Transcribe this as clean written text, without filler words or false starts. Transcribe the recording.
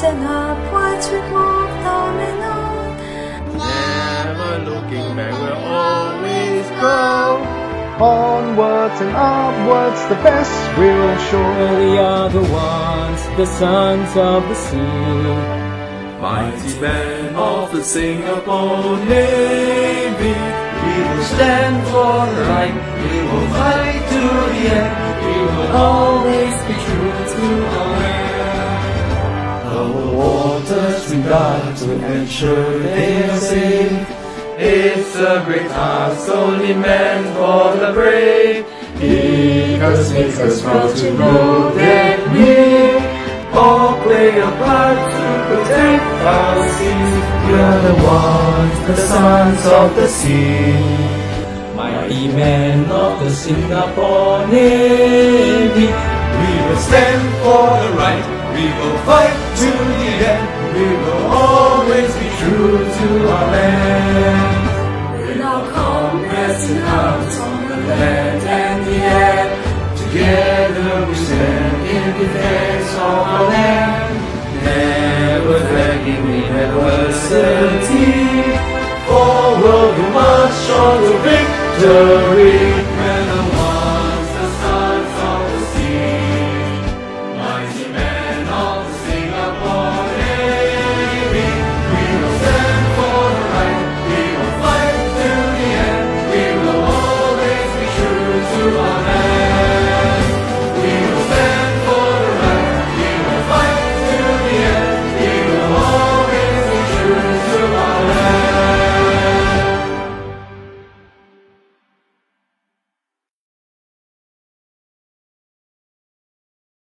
Onwards and upwards we move on and on. Never looking back, we'll always go. Onwards and upwards, the best will show. We are the ones, the sons of the sea. Mighty men of the Singapore Navy, we will stand for the right, we will fight to the end, we will always be true to our land. The waters we guard to ensure they are safe. It's a great task only meant for the brave. It makes us proud to know that we all play a part to protect our seas. We are the ones, the sons of the sea. Mighty men of the Singapore Navy, we will stand for the right, we will fight to the end, we will always be true to our land. With our comrades and arms on the land and the air, together we stand in defense of our land, never flagging in adversity. Forward we march on to victory.